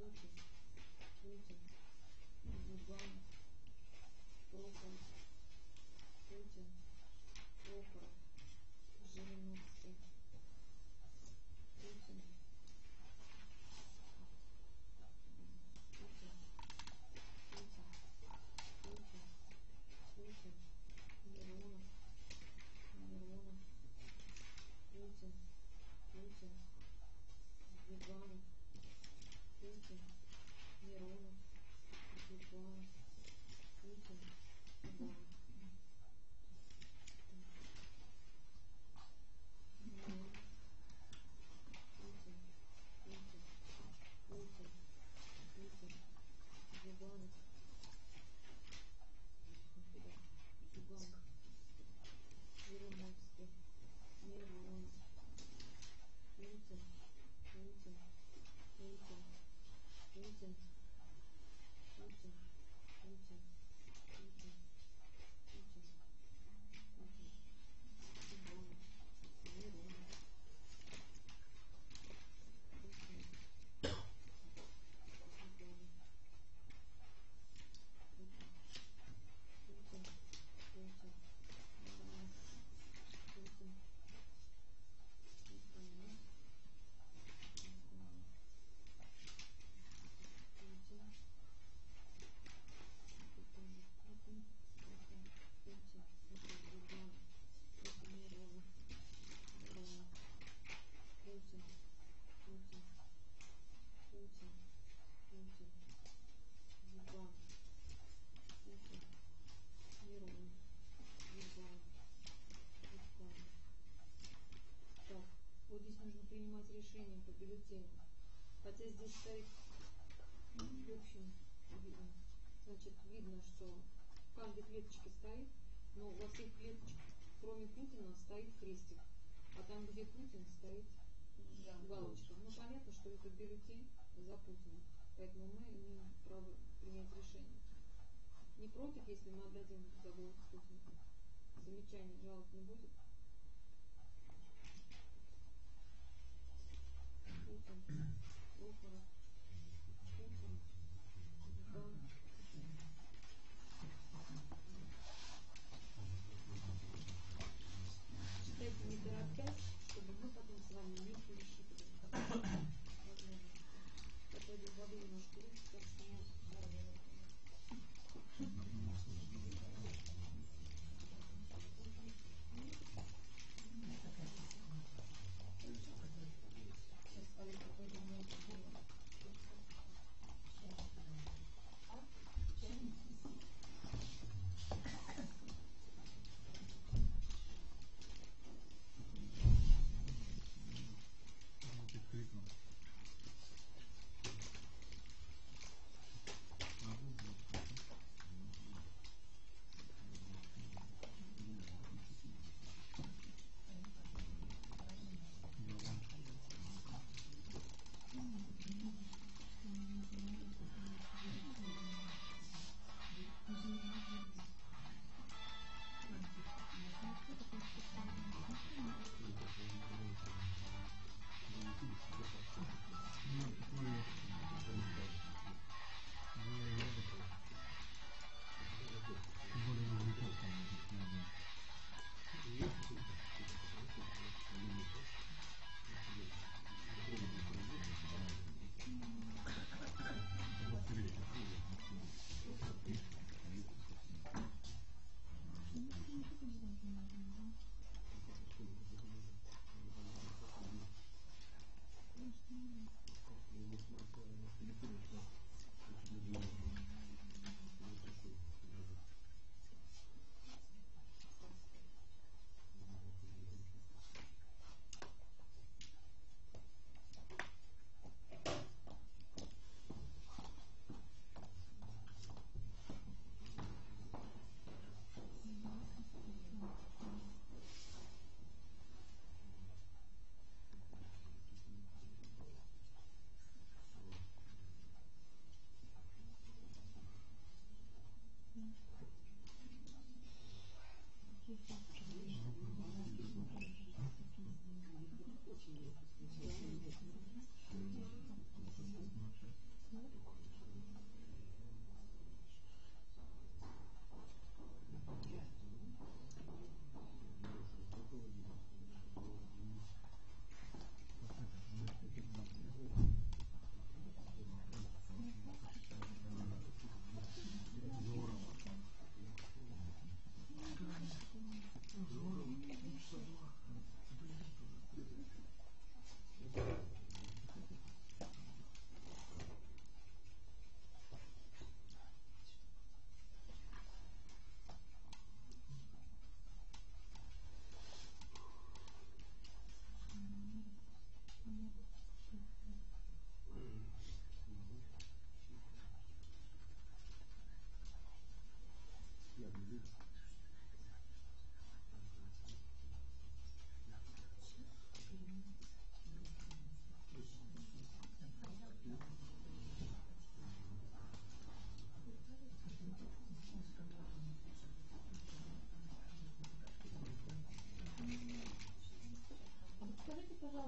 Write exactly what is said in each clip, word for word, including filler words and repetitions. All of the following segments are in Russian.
решение по бюллетеню. Хотя здесь стоит, в общем, видно, значит, видно, что в каждой клеточке стоит, но во всех клеточках, кроме Путина, стоит крестик. А там, где Путин, стоит галочка. Ну, понятно, что это бюллетень за Путина. Поэтому мы имеем право принять решение. Не против, если мы отдадим за голос Путина. Замечаний, жалоб не будет. Путин, Прохоров, Путин, Ждан. Читайте не торопясь, чтобы мы потом с вами не пересчитывали. Это воды немножко руки, так что я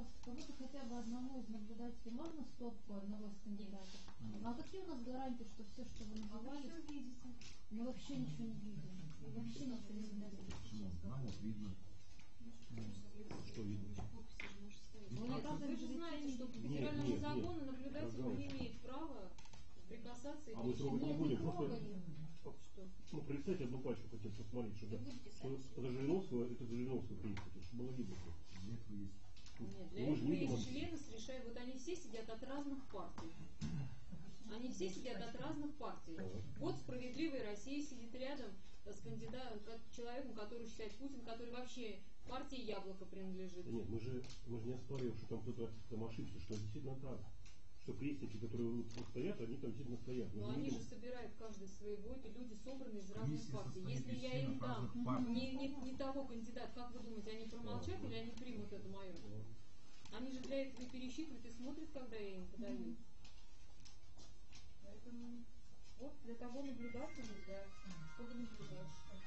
пожалуйста, кому-то хотя бы одному из наблюдателей можно стопку одного из кандидатов? Mm. А какие у нас гарантии, что все, что вы называли, а вы видите? Мы вообще ничего не видим. Вообще ничего не видим. Почему? Да, вот видно. Что видно? Ну, вы же знаете, что по федеральному закону наблюдатель не имеет права прикасаться и а мы трогать не будем, просто что? Ну, представьте, одну пачку хотел посмотреть, что, что это Жириновского, это Жириновского принципе, чтобы было видно. Нет, для этого есть члены с решают, вот они все сидят от разных партий. Они все сидят от разных партий. Вот «Справедливая Россия» сидит рядом с кандидатом, человеком, который считает Путин, который вообще партии «Яблоко» принадлежит. Да нет, мы же, мы же не оспариваем, что там кто-то там ошибся, что действительно так. Что крестники, которые вот стоят, они там действительно стоят. Но они же собирают каждый своего, это люди собраны из разных партий. Если я им дам не, не, не того кандидата, как вы думаете, они промолчат или они примут это мое? Они же для этого и пересчитывают и смотрят, когда я им подаю. Поэтому вот для того наблюдателя, да, чтобы наблюдать.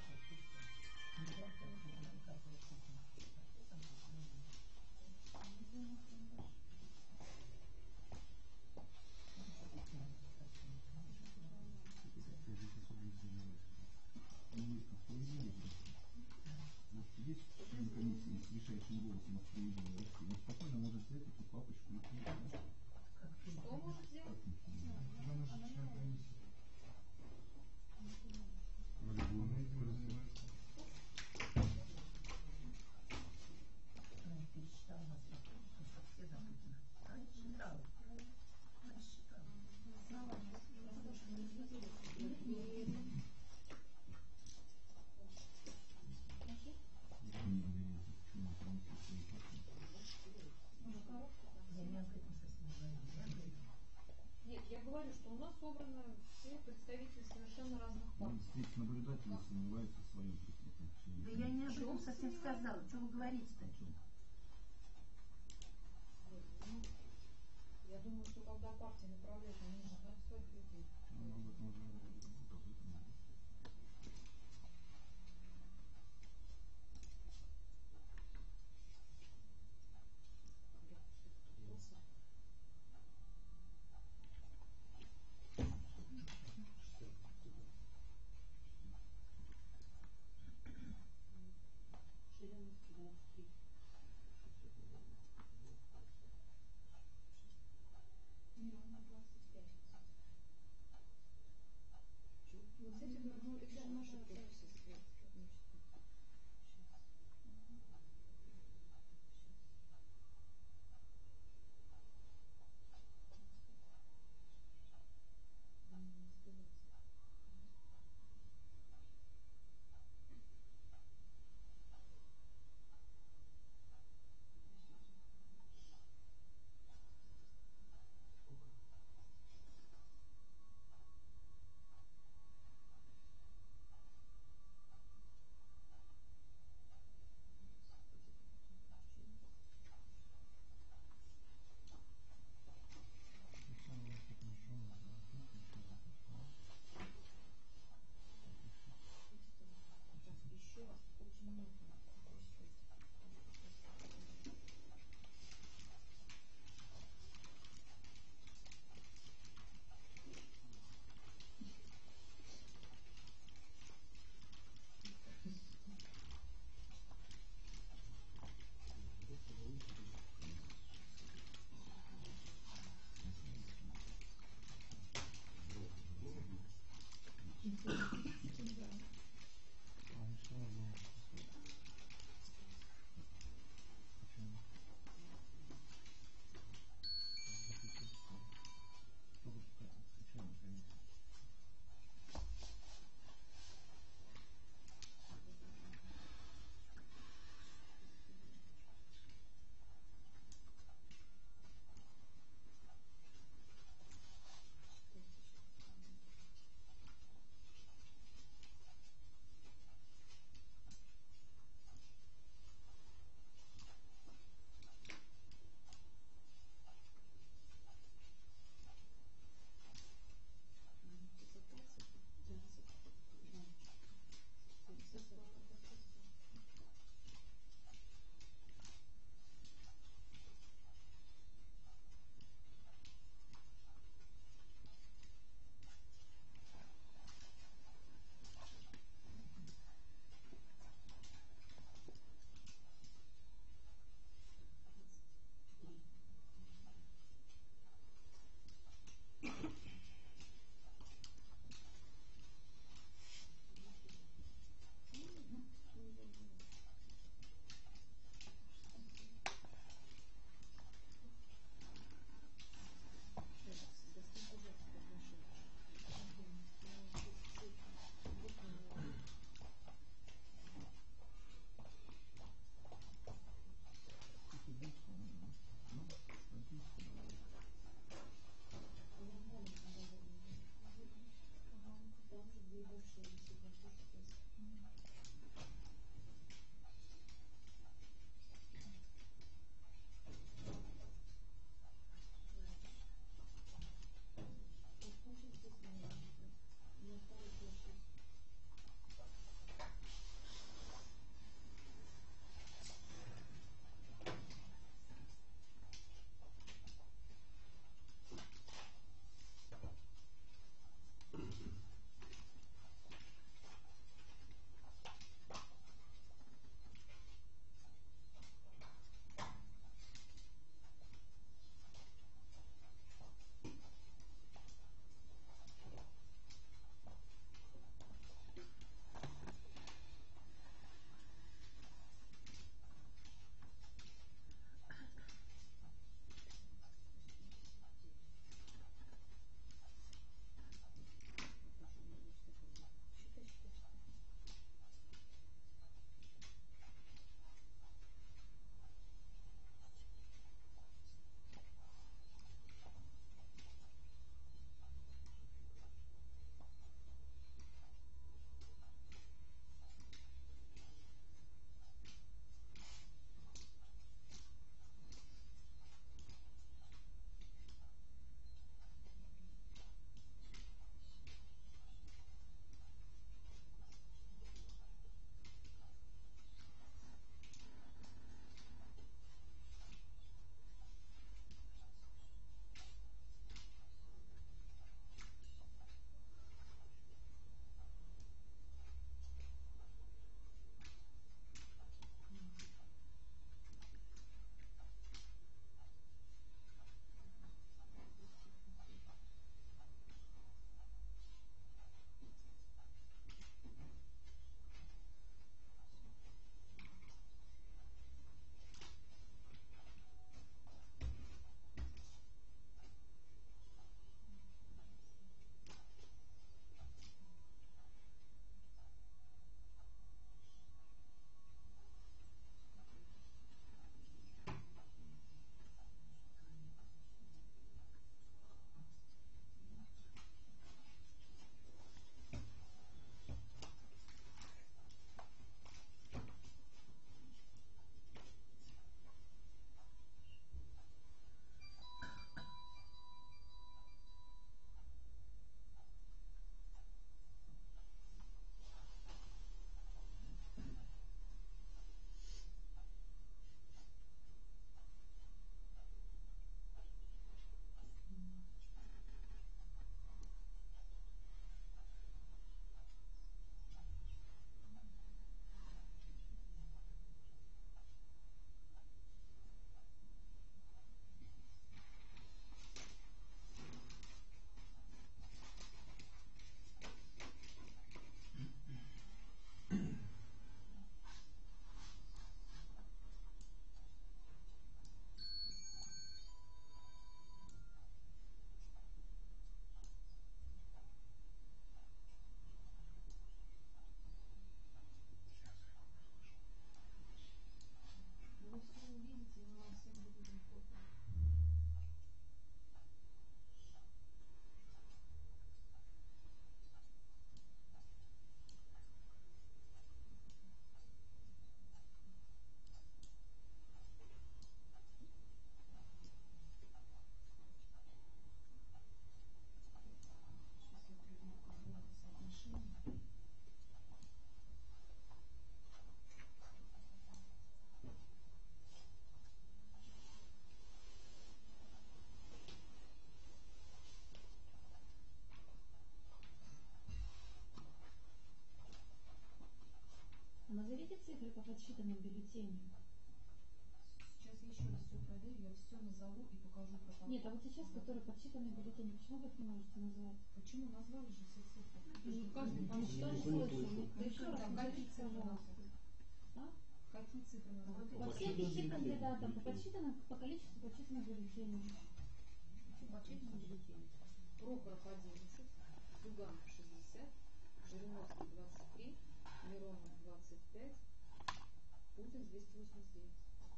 Есть член комиссии с решающим голосом от «Справедливой России», он спокойно может взять эту папочку и принять. Что может сделать? Она же член комиссии. Пересчитала вас, потому что все запутаны. А, считала. Она считала. Знала. Нет, я говорю, что у нас собраны все представители совершенно разных партий. Здесь наблюдатели сомневаются в своем присутствии. Да я не об этом совсем сказала. Что вы говорите-то? Я думаю, что когда партия направляет, они нужно знать своих людей. Ну, об этом уже говорили. которые по подсчитанным бюллетеням. Сейчас я еще раз все проверю, я все назову и покажу протокол. Нет, а вот сейчас, которые подсчитанные бюллетени, почему вы их не можете назвать? Почему назвали же все цифры? Ну, каждый там что Никто не слышал. слышал. Да еще раз Там какие назовите, цифры пожалуйста. назвали? А? Какие цифры назвали? По всем Подсчитанные пяти бюллетени. кандидатам, по подсчитанным, по количеству подсчитанных бюллетеней. Подсчитанные бюллетени. Прохоров одиннадцать, Зюганов шестьдесят, Жириновский двадцать три, Миронов двадцать пять, Путин двести восемьдесят девять.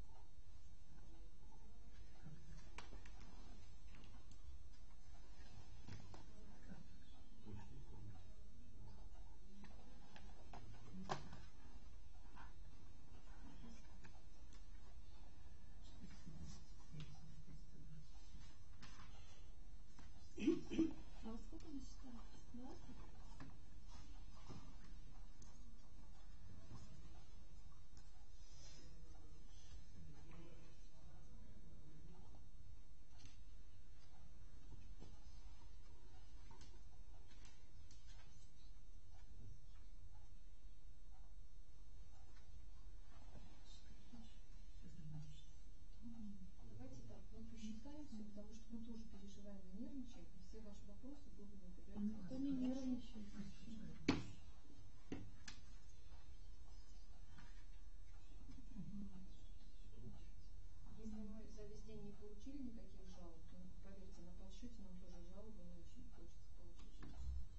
А вы сколько насчитали? двадцать? Давайте так, мы посчитаем все, потому что мы тоже переживаем и нервничаем, и все ваши вопросы будут А никто не нервничает. Если мы за весь день не получили никаких жалоб, то, поверьте, на подсчете нам тоже жалобы не очень хочется получить.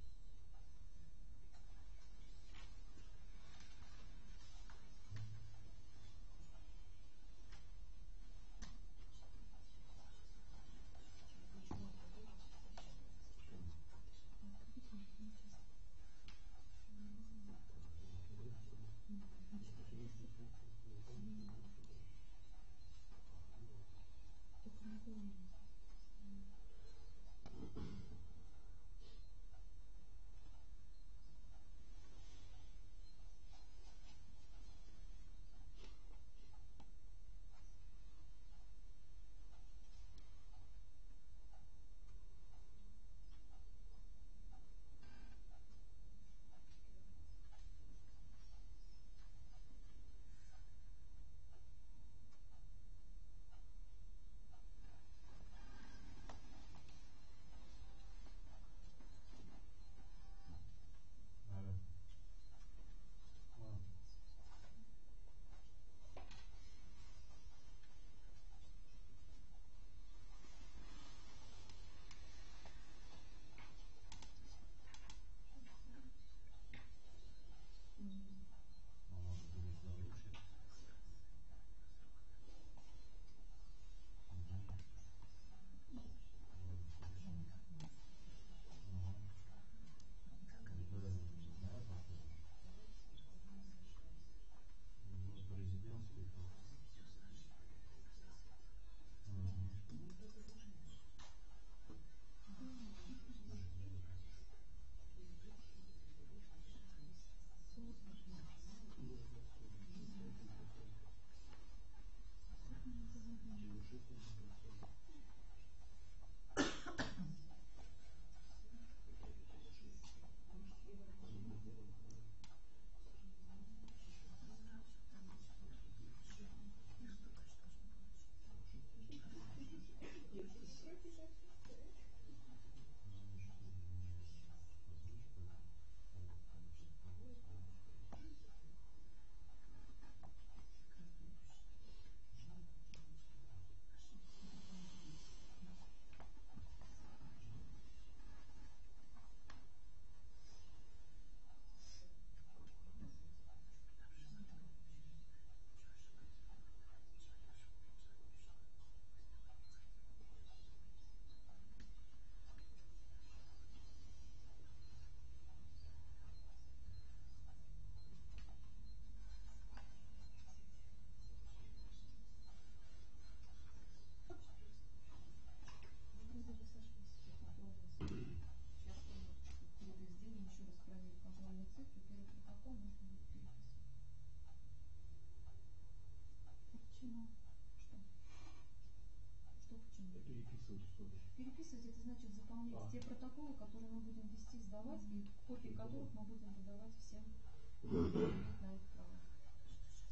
Переписывать это значит заполнять А. те протоколы, которые мы будем вести, сдавать, и копии которых мы будем выдавать всем, кто имеет на это право.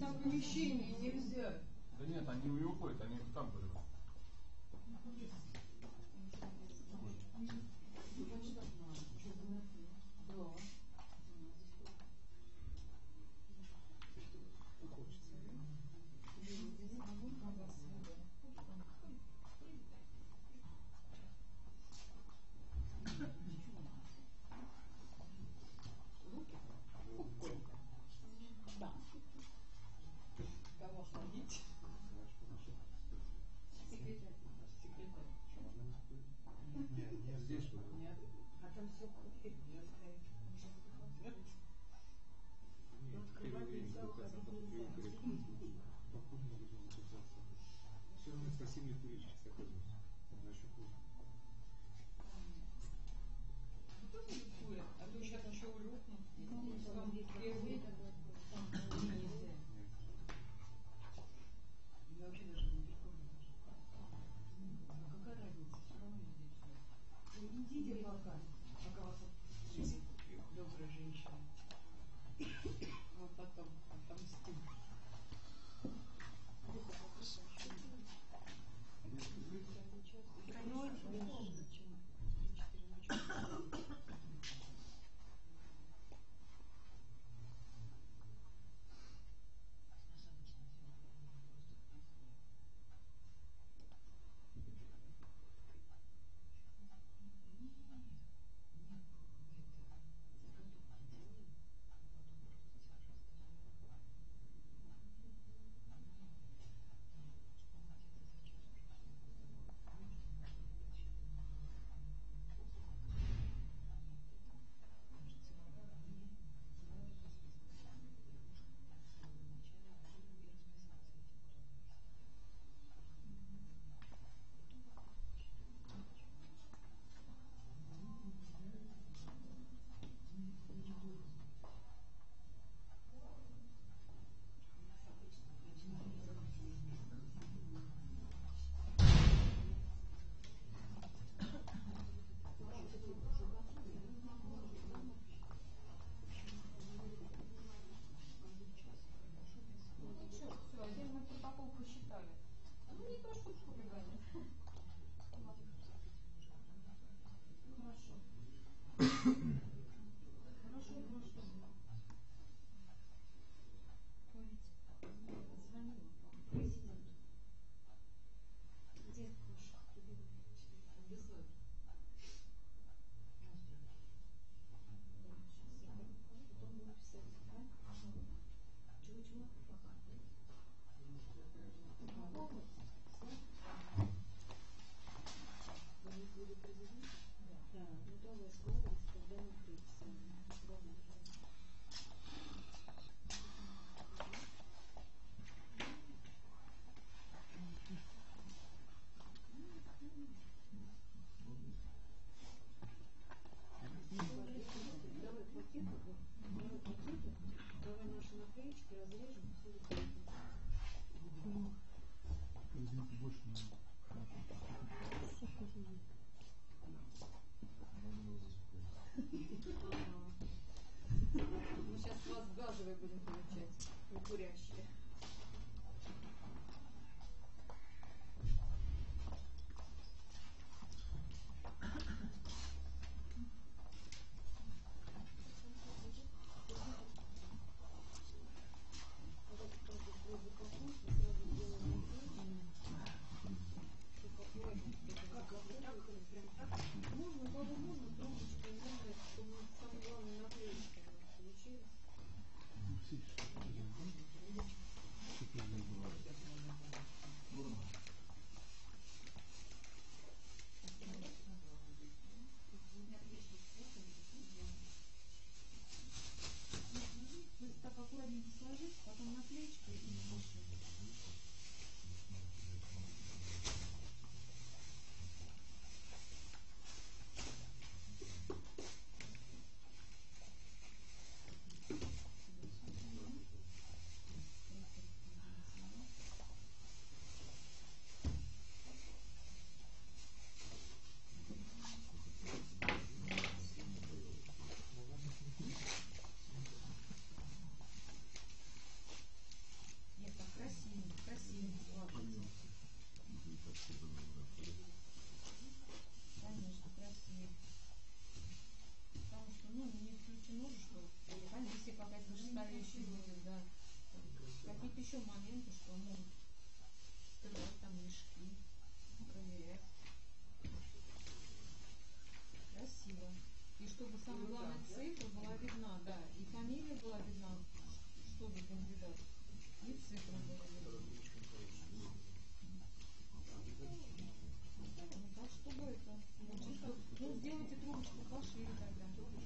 в помещении нельзя. Да нет, они не уходят, они там были. Кого садить? Секретарь. Секретарь. Нет, нет, здесь что ли? Нет. А там все стоит. Открывать нельзя, уходить нельзя. Спокойно будем записаться. Все равно совсем не курить, всякое. Тогда еще хуже. Кто не курит? А то сейчас еще улюкнут. Там первый. Там нельзя. Я вообще даже не прикольно. Какая разница? Все равно здесь все. Идите пока, пока вас отпустили, добрая женщина. Вот потом отомстим. Все, отдельный протокол посчитали. Ну, не то, что хулигане. Хорошо. Хорошо, хорошо. Звонила президенту. Где Коша? Обязательно. Чего-чего? Да, ну давай складывайся, когда мы придем. Давай пакеты, давай пакеты, давай наши наклеечки разрежем, все это. Извините, больше не надо. Мы сейчас вас газовые будем получать, не курящие. Можно, бабу, можно, трубочкой, можно, чтобы самое главное наклеечки у нас получились. Ну, все, что ли? составляющие будет, да. Какие-то еще моменты, что могут скрывать там мешки, проверять. Красиво. И чтобы самая главная цифра была видна, да, и фамилия была видна, что за кандидат, и цифра была видна. Ну, так, чтобы это, ну, что, ну, сделайте трубочку пошире тогда.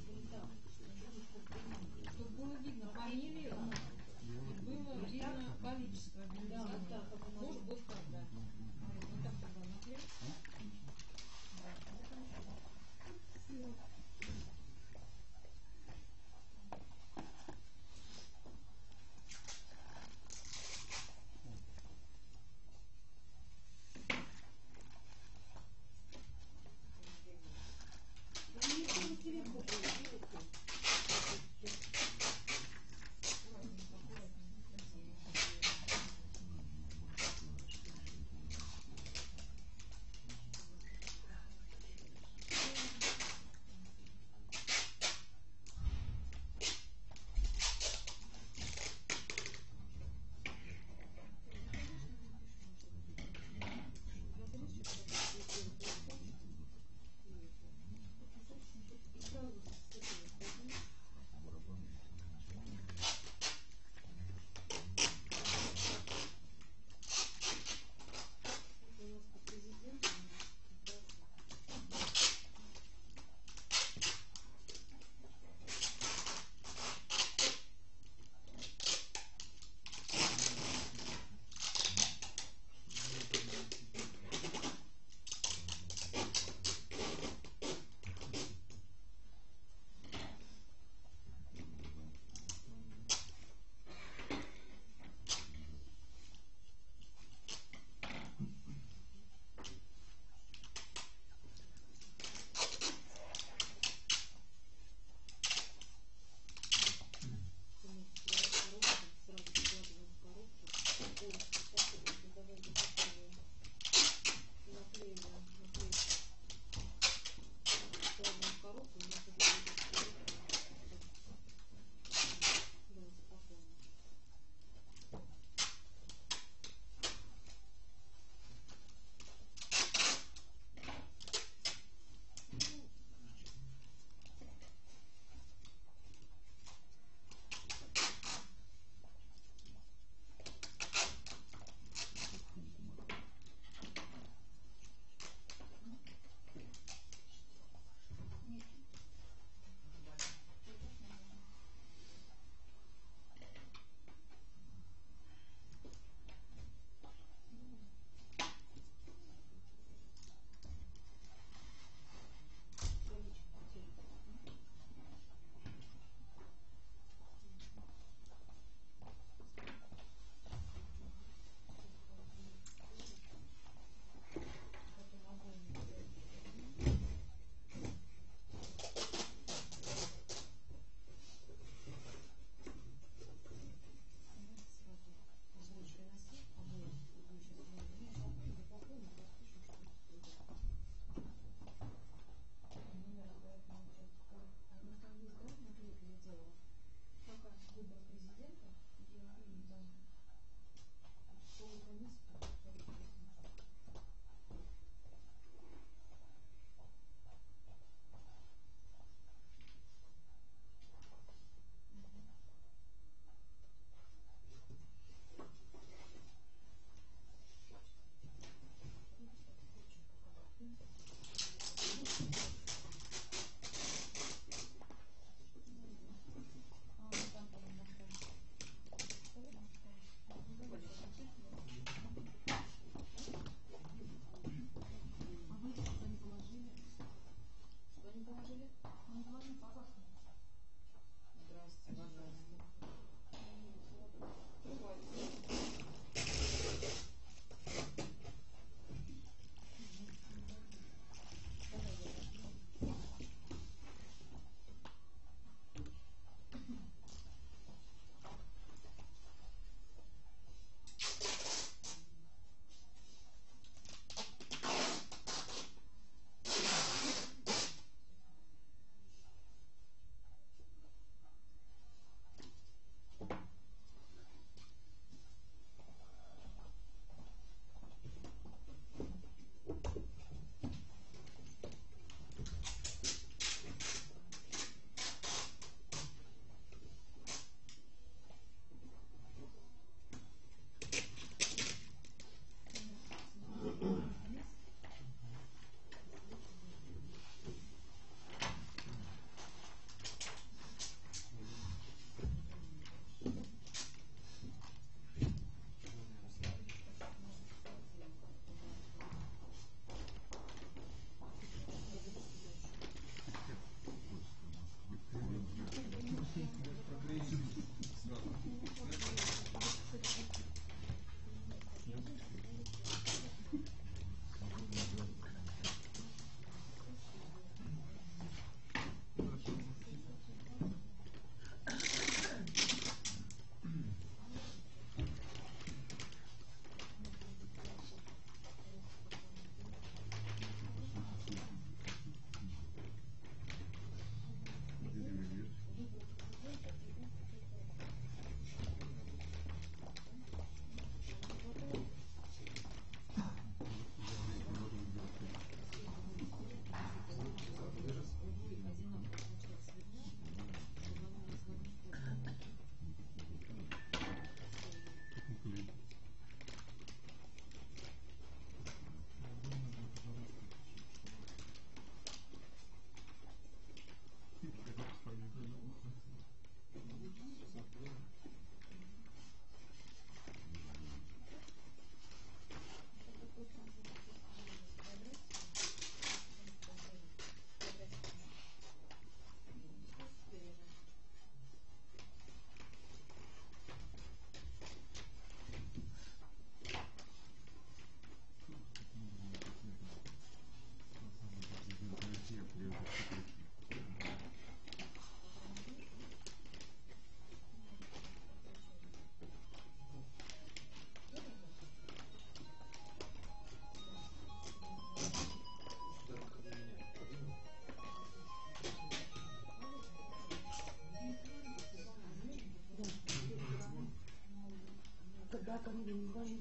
Чтобы было видно фамилию, и было видно количество бюллетеней. Может, вот так, да. Вот так тогда наклеить. Интересно.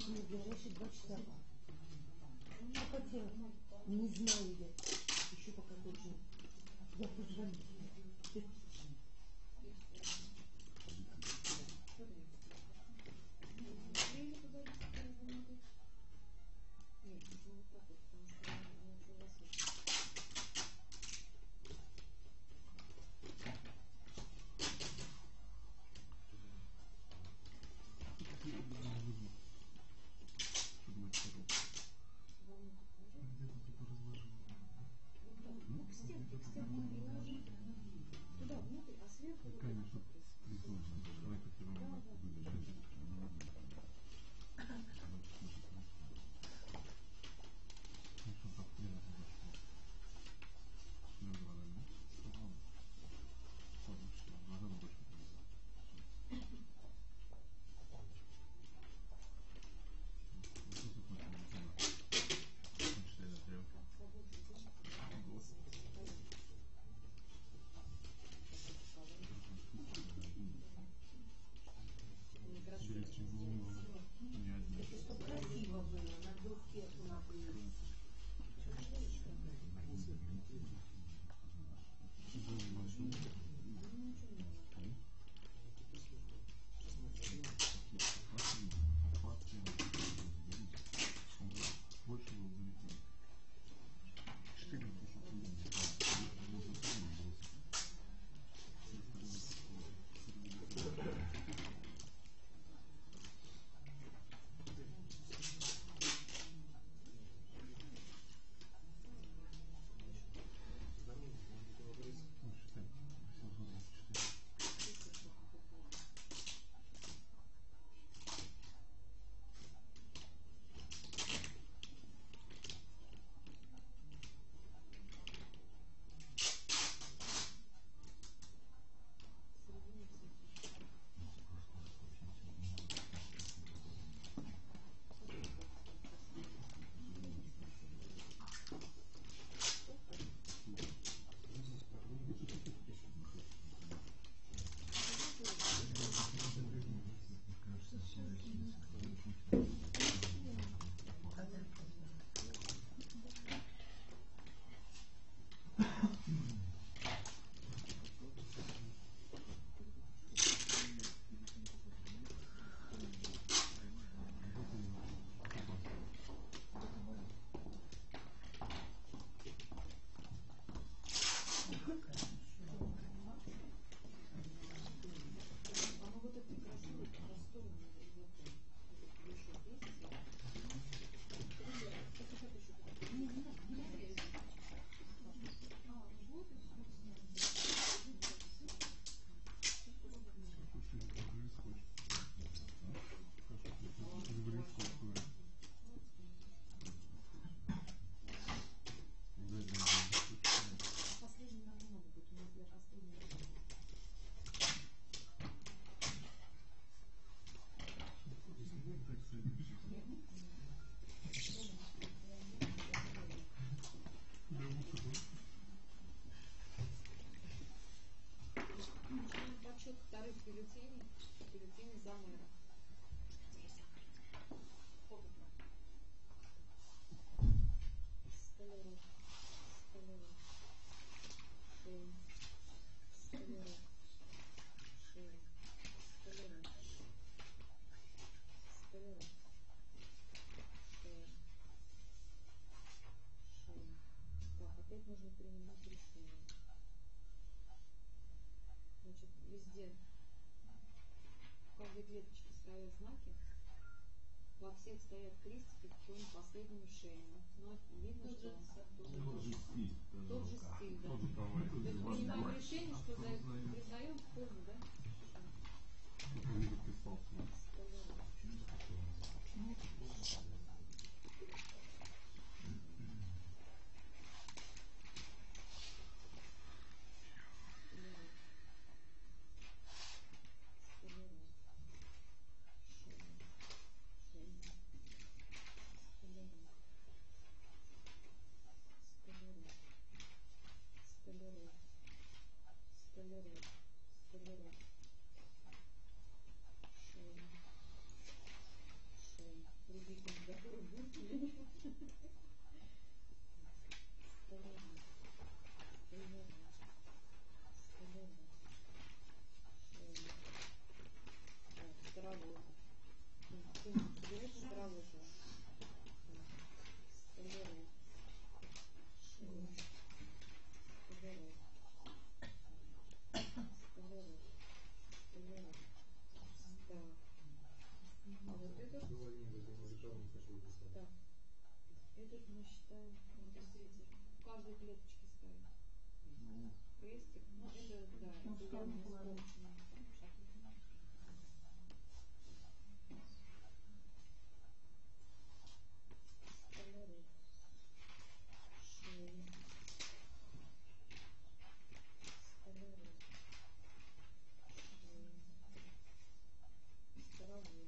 не ближайшие два часа. Что хотела? Не знаю я. Еще пока точно. Я позвоню тебе. бюллетеней, бюллетени за мэра. Столяров, Столяров, Шейн, Столяров, Шейн, Столяров, Столяров, Шейн, Шейн. Так, опять нужно принимать решение. Значит, везде в каждой клеточке стоят знаки, во всех стоят крестики, кроме последнего Шейна. Но видно, что Тот же стиль. тот же стиль, да. Принимаем решение, что признаем в форму, да? Он не подписался. другие кандидатуры будут или нет. Столярный. Столярный. Столярный. Так, старовой. Сын соберешь старовой. Столярный. Столярный. Столярный. Столярный. Столярный. Так. А вот этот, так, этот мы считаем, в каждой клеточке ставим крестик. Ну, это, да, Ну, это скажем, явно ладно. испорченное. Столярный. Шея. Столярный. Шея. Старовой.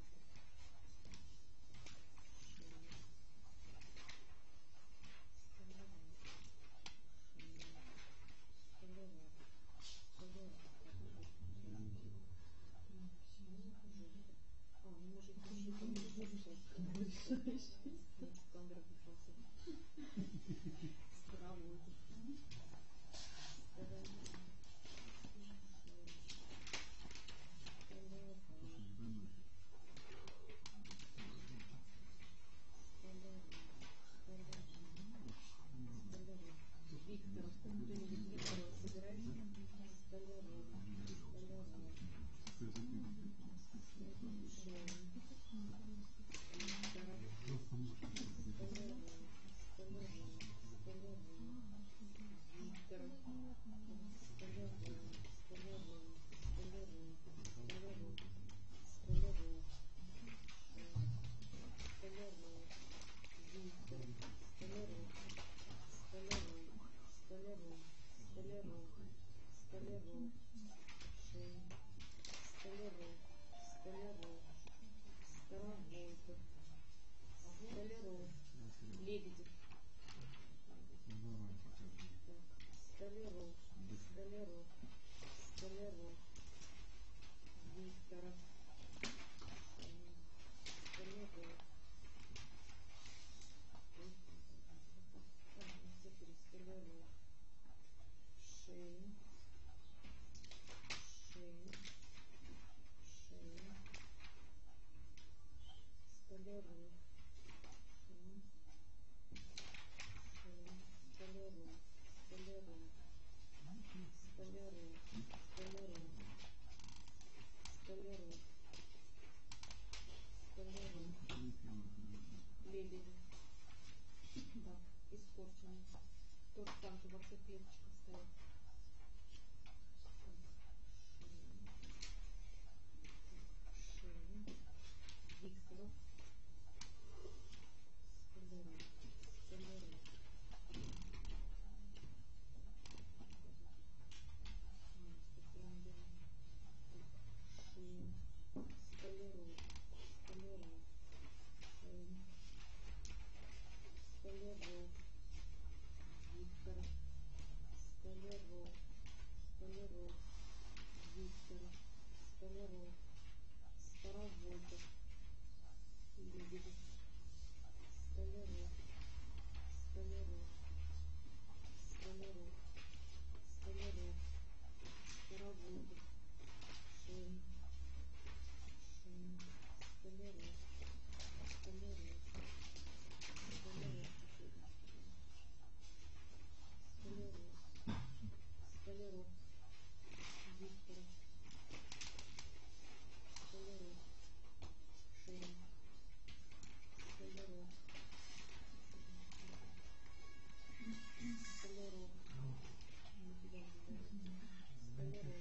А, ну может еще там Александр Бифасов. Старовой. Виктор, кто-нибудь Виктора собирается? Столярный. Столярный. Лебедев. Столяров, Столяров, Столяров, Виктора, Столяров, Столяров, Шеин, Шеин, Шеин, Столяров, Шеин, Шеин, Столяров, Столяров. Столяров, Столяров, Столяров, Столяров, Лебедев. Так, испорченный. Тот там же вообще клеточка стоит. Шеин, Викторов, Столяров, Столяров. Столяров, Столяров, Столяров, Виктор, Столяров, Столяров, Виктор, Столяров, Старовойтов, Лебедев, Столяров, Столяров, Столяров, Столяров, Старовойтов, Шеин, Шеин, Столяров, Столяров, Столяров, Столяров, Столяров, Виктор, Столяров, Шеин, Столяров, Столяров, Столяров,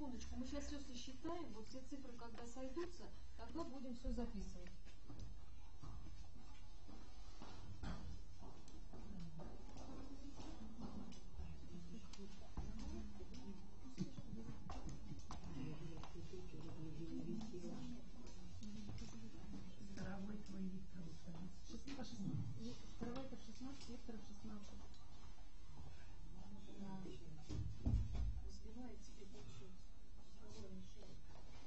секундочку, мы сейчас все сосчитаем, вот все цифры, когда сойдутся, тогда будем все записывать. Второй твой Виктор шестнадцать. Второй это шестнадцать, Виктор шестнадцать. Разбивает себе подсчет. Кого мешает?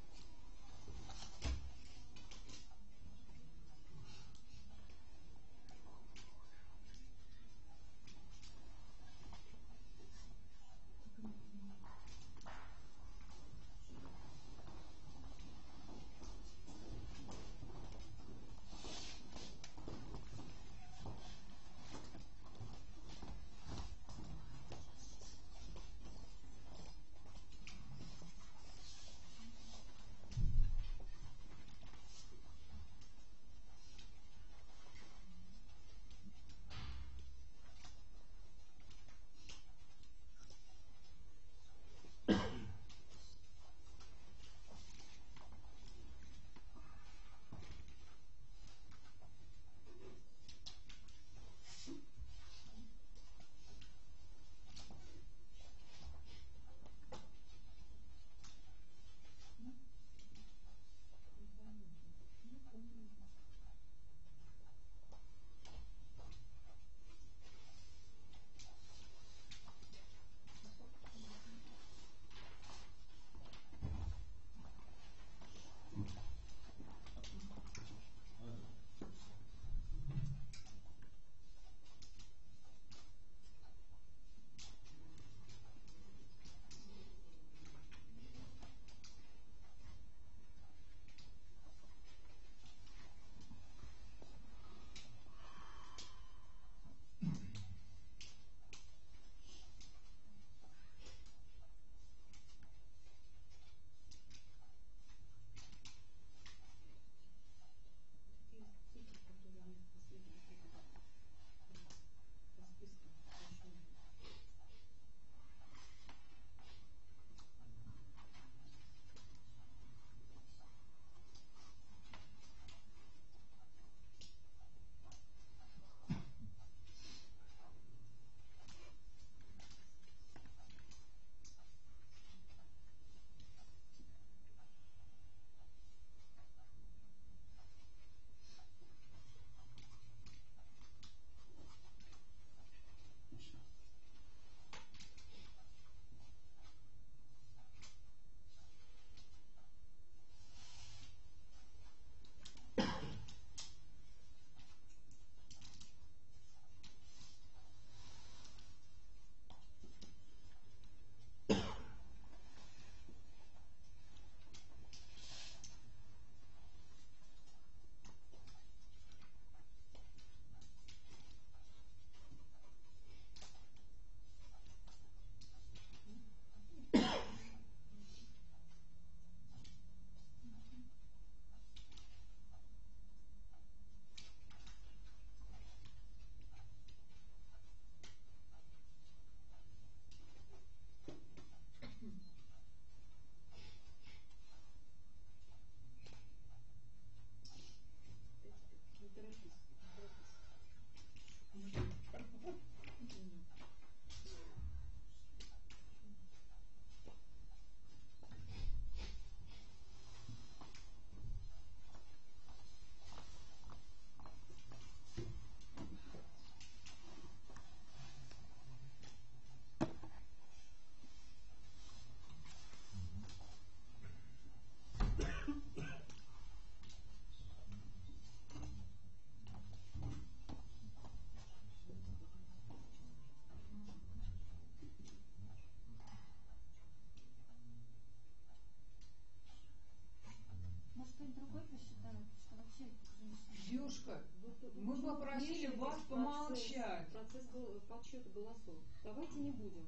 Дюшка, мы попросили вас помолчать. Процесс подсчета голосов. Давайте не будем.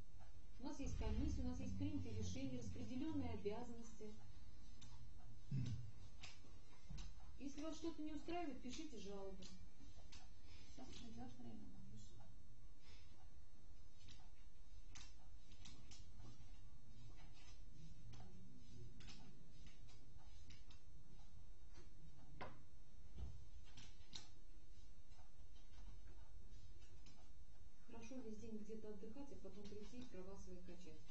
У нас есть комиссия, у нас есть принятые решения, распределенные обязанности. Если вас что-то не устраивает, пишите жалобы. Сейчас придет время, напишем. где-то отдыхать, а потом прийти и права свои качать.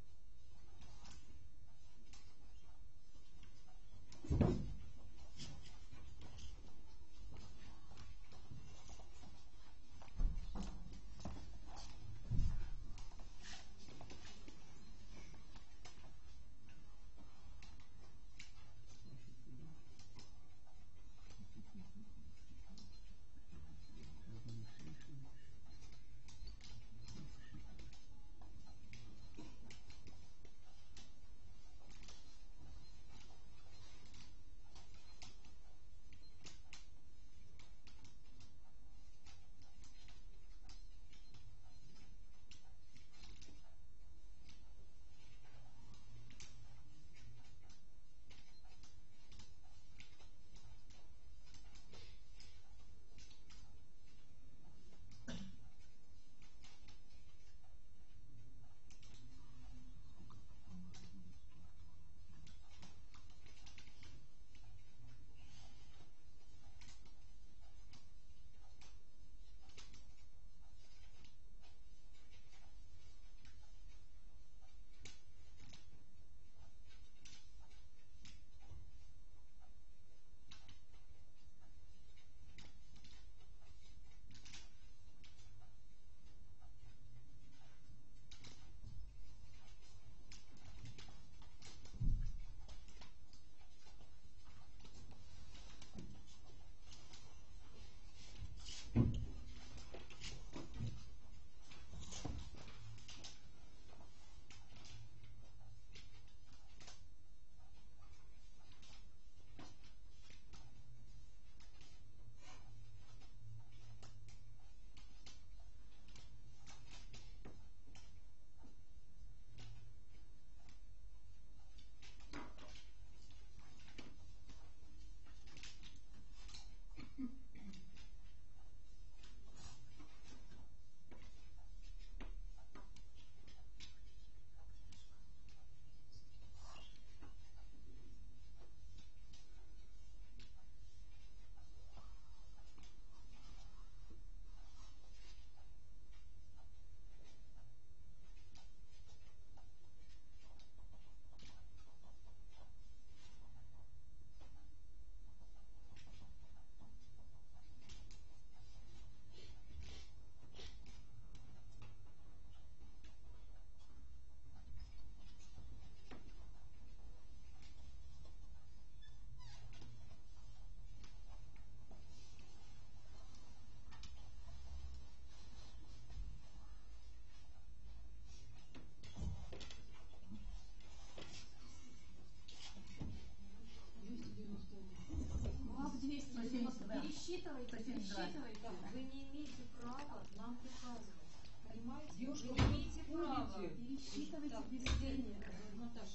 Пересчитывайте, пересчитывайте. Вы не имеете права нам приказывать. Понимаете? Девушка, Вы не имеете вы права. ходите. Пересчитывайте Так, бюллетени. Наташа,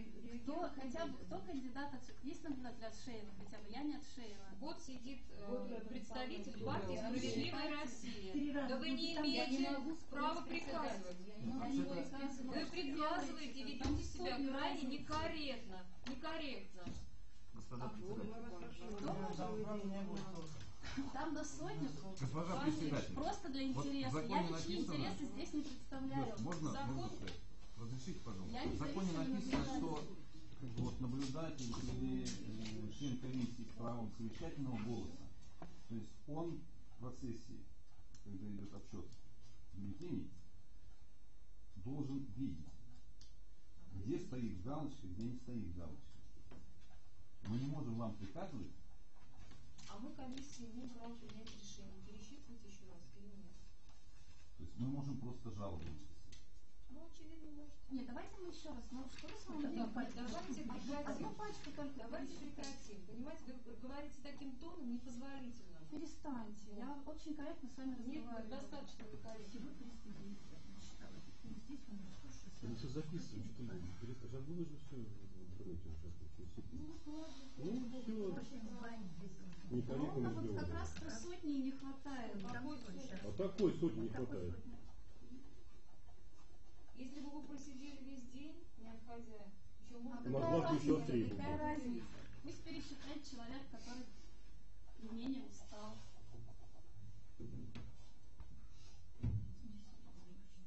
Кто хотя бы, кто кандидат от, есть кандидат для Шейна хотя бы? Я не от Шейна. вот сидит э, Вот рядом представитель с вами. партии Да, «Справедливая Россия». Да вы не имеете права приказывать. Я не приказываю. Вы приказываете, ведете себя крайне некорректно. Некорректно. Господа председатели. Там до сотни. Госпожа председатель. Просто для Вот в интереса. законе Я личные написано- интересы здесь не представляю. Лёш, можно, Закон- можно сказать? Разрешите, пожалуйста. Я не В законе зависимый написано, наблюдатель. что как бы, вот, наблюдатель или э, член комиссии с правом совещательного голоса, то есть он в процессе, когда идет отсчет бюллетеней, должен видеть, где стоит галочка, где не стоит галочка. Мы не можем вам приказывать. А мы комиссии имеем право принять решение. Пересчитывайте еще раз или нет? То есть мы можем просто жаловаться. Ну, очевидно, может. Нет, давайте мы еще раз. Ну что вы с вами Давайте делаете? прекратим. Одну пачку только. Давайте прекратим. Понимаете, вы говорите таким тоном непозволительно. Перестаньте. Я очень корректно с вами Нет, разговариваю. достаточно некорректно. Они все записывают, что ты перескажешь. А было же все в интернете участвовать. Ну, все. Некорректно Ровно вот сделано. как раз про сотни и не хватает. А такой сотни не хватает. Если бы вы просидели весь день, не отходя, еще А можно... У нас какая глазки еще разница? острее Какая будут. разница? Пусть пересчитает человек, который менее устал.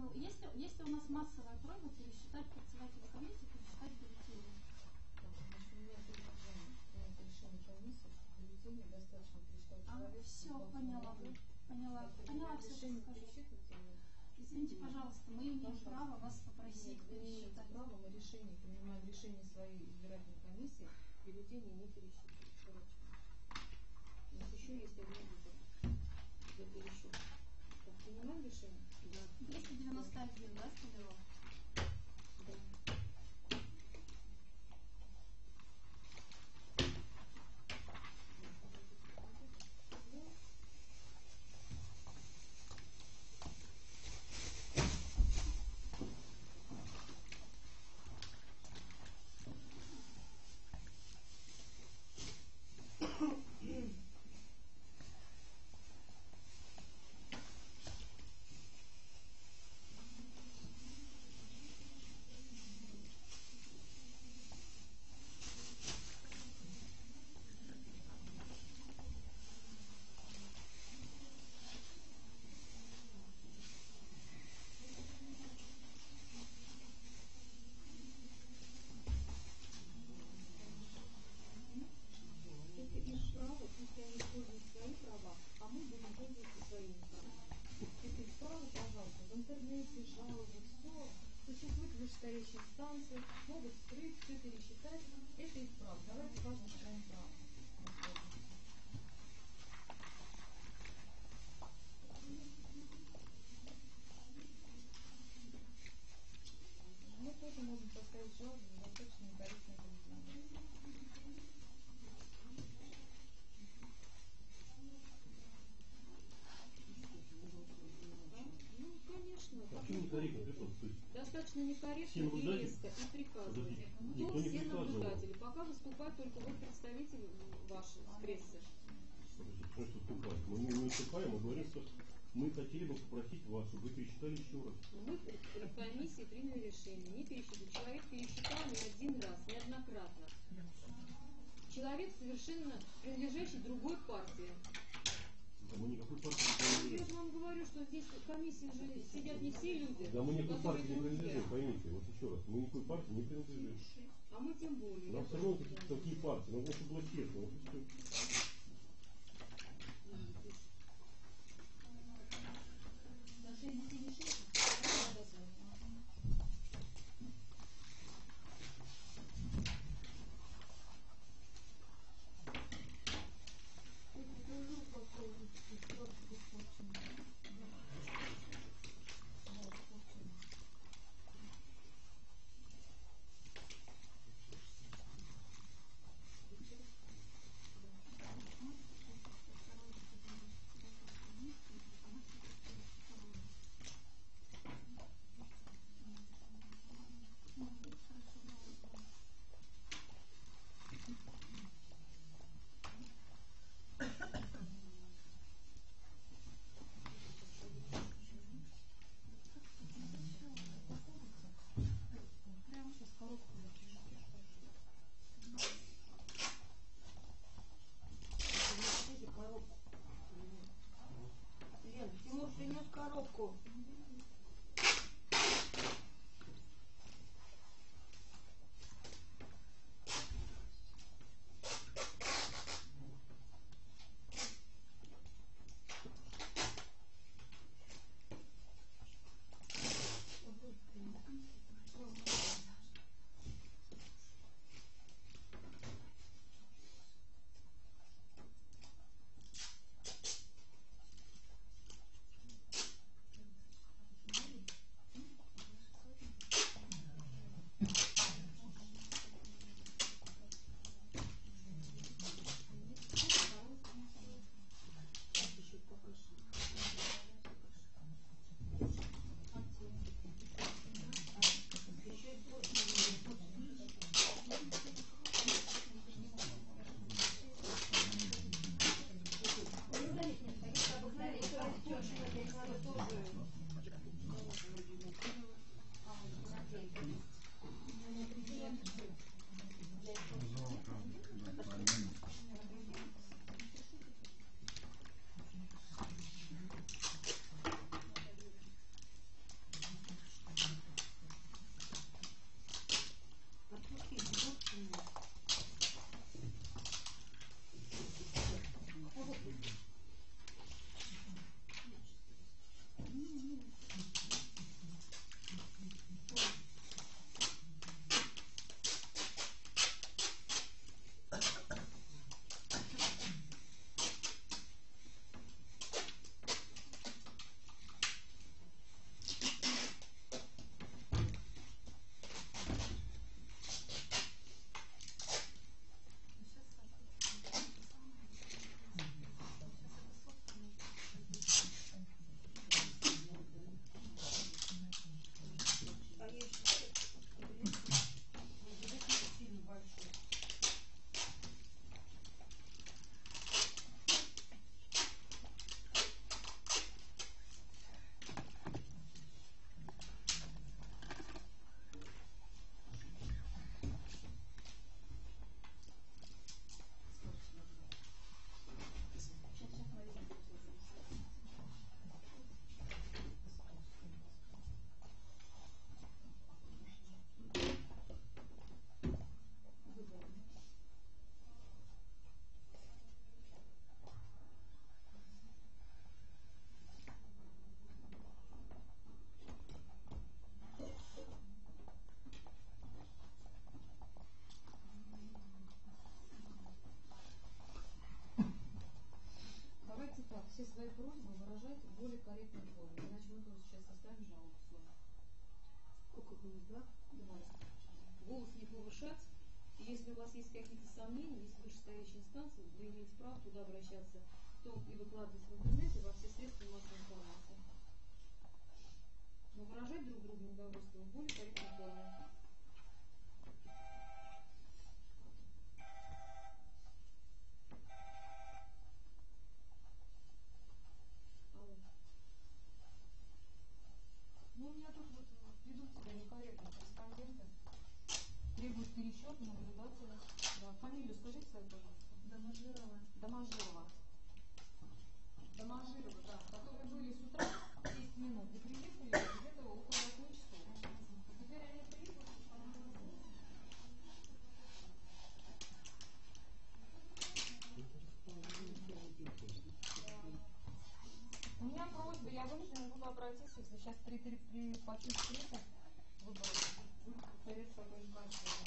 Ну, если, если у нас массовая просьба пересчитать председателя комиссии, пересчитать бюллетени. Значит, у меня предложение принять решение комиссии, что бюллетени достаточно пересчитать А, человек. все, поняла, поняла, поняла, все, Решение скажу. пересчитывается. Извините, пожалуйста, мы имеем право вас попросить Нет, вы не имеете пересчитать. права, мы решение, принимаем решение своей избирательной комиссии, бюллетени не пересчитывать. Короче. У нас еще есть один выбор для пересчета. Так, принимаем решение? Да. двести девяносто один, да, Студио? Да. Это их право, пусть они используют свои права, а мы будем пользоваться своими правами. Это их право, пожалуйста, в интернете, жалобы, все. Существует вышестоящие инстанции, могут вскрыть, все пересчитать. Это их право. Давайте каждый своим правом. Мы тоже можем поставить жалобу за достаточно некорректное поведение. Ну, конечно. А почему некорректно пришел? То есть Достаточно некорректно все и наблюдатели? резко, и приказывать. Подождите, Кто никто не все приказывал. наблюдатели? Пока выступают только вот представители ваши с прессы. Что выступаем? Мы не выступаем, мы говорим, что мы хотели бы попросить вас, чтобы вы пересчитали еще раз. Мы в комиссии приняли решение не пересчитать. Человек пересчитал не один раз, неоднократно. Человек совершенно принадлежащий другой партии. Да мы никакой партии не Я же принадлежим. вам говорю, что здесь в комиссии же сидят не все люди, Да мы никакой которые партии не друзья. принадлежим, поймите, вот еще раз, мы никакой партии не принадлежим. А мы тем более. Нам Я все равно тоже какие, знаю. какие партии, нам нужно было честно, вот и все. все свои просьбы выражать в более корректной форме, иначе мы просто сейчас составим жалобу с вами. Сколько будет, да? Давай. Голос не повышать. И если у вас есть какие-то сомнения, есть вышестоящие инстанции, вы имеете право туда обращаться, в том и выкладывать в интернете во все средства массовой информации. Но выражать друг другу недовольство в более корректной форме. Алло. Ну, у меня тут вот ведут себя некорректно корреспонденты. Требуют пересчет наблюдателя. Да, фамилию скажите свою, пожалуйста. Доможирова. Доможирова. Доможирова, да. Которые были с утра десять минут и приехали где-то около восьми часов. И теперь они требуют, у меня просьба, я вынуждена буду обратиться, если сейчас при, при, при почти третьих выборах будет повторять такой информацию.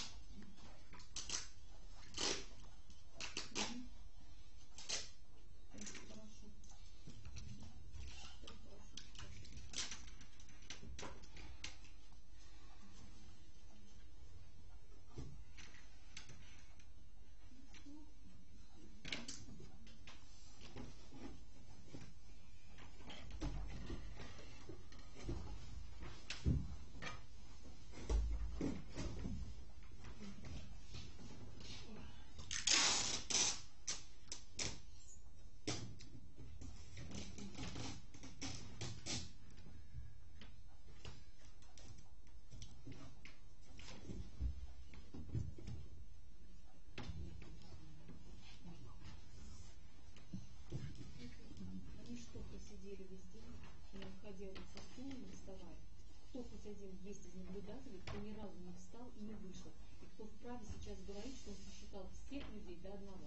Кто хоть один есть из наблюдателей, кто ни разу не встал и не вышел, и кто вправе сейчас говорить, что он сосчитал всех людей до одного.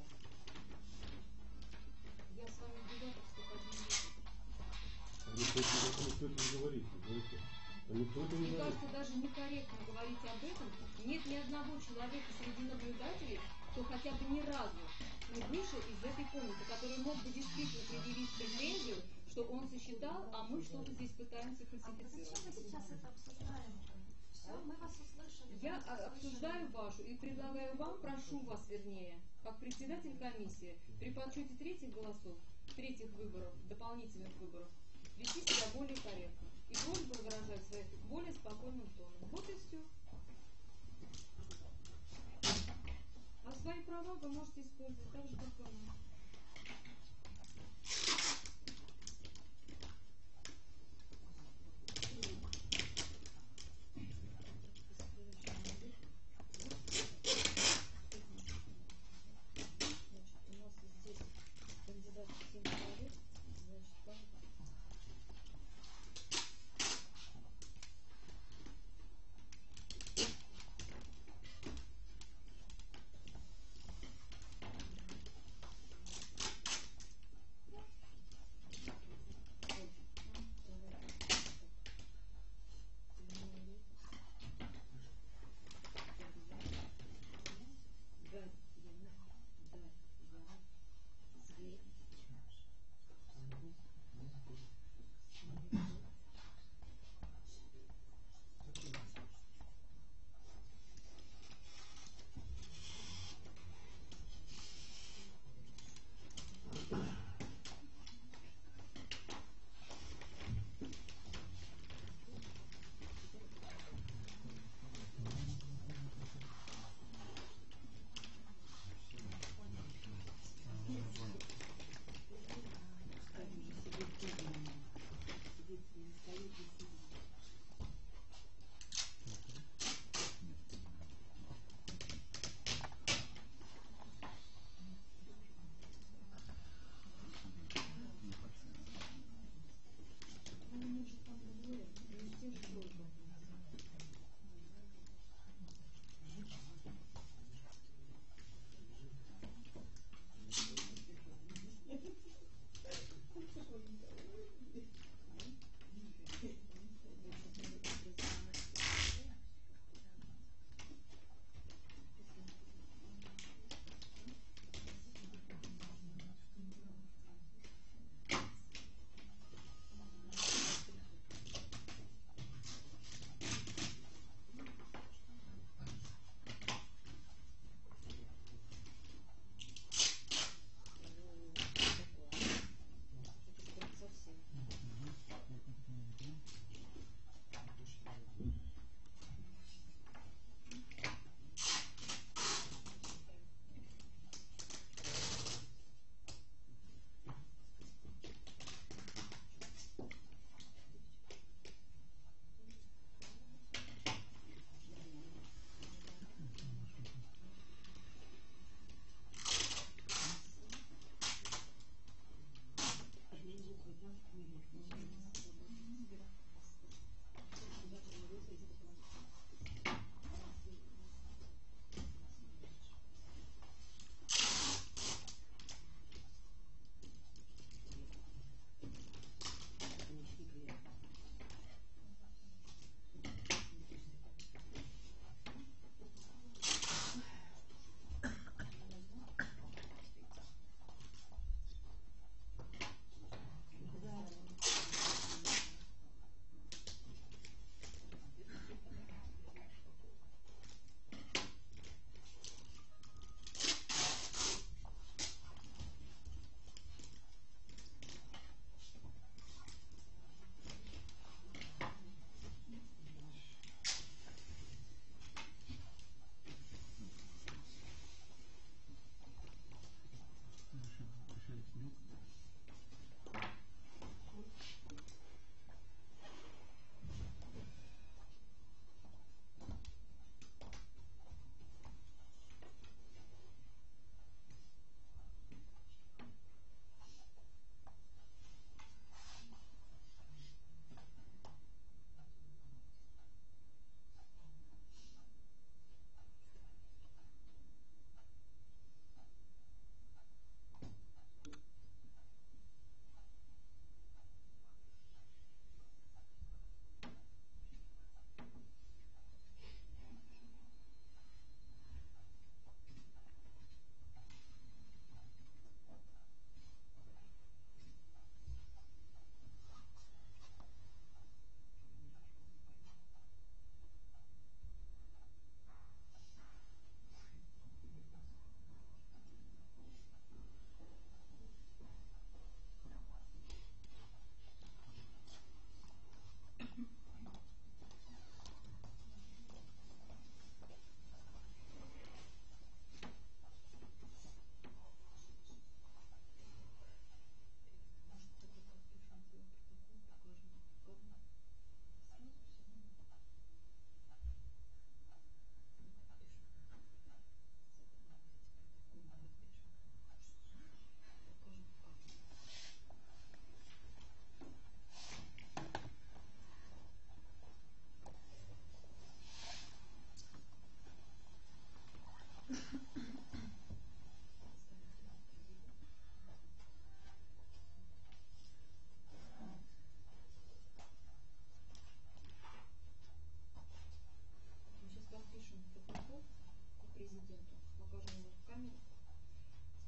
Я с вами наблюдатель сколько один месяц. А никто это не говорит, знаете? А никто это не Мне говорит. кажется, даже некорректно говорить об этом. Нет ни одного человека среди наблюдателей, кто хотя бы ни разу не вышел из этой комнаты, который мог бы действительно предъявить претензию, что он сосчитал, а мы что-то здесь пытаемся фальсифицировать. Зачем мы сейчас это обсуждаем? Все, мы вас услышали. Я обсуждаю вашу и предлагаю вам, прошу вас, вернее, как председатель комиссии, при подсчете третьих голосов, третьих выборов, дополнительных выборов, вести себя более корректно и просьбу выражать своих более спокойным тоном. Вот и все. А свои права вы можете использовать так же, как и мы.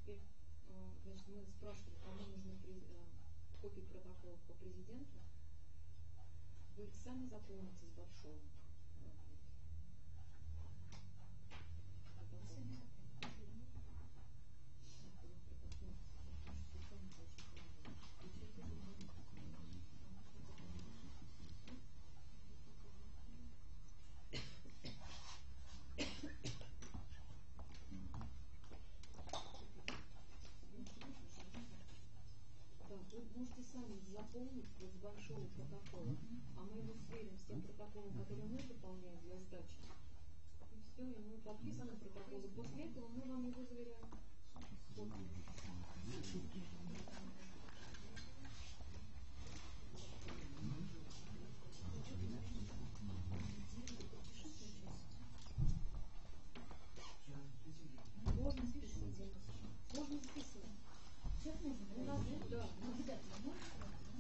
теперь, э, значит, мы спрашивали, кому нужны при- э, копии протоколов по президенту. Вы сами заполните с большого. Вы можете сами заполнить с большого протокола, а мы его сверим с тем протоколом, который мы заполняем для сдачи. И все, и мы подписаны протокол. И после этого мы вам его заверяем. Вот. Можно списывать. Можно списывать. Сейчас можно? У нас, да, Ну, ребята, вы можете?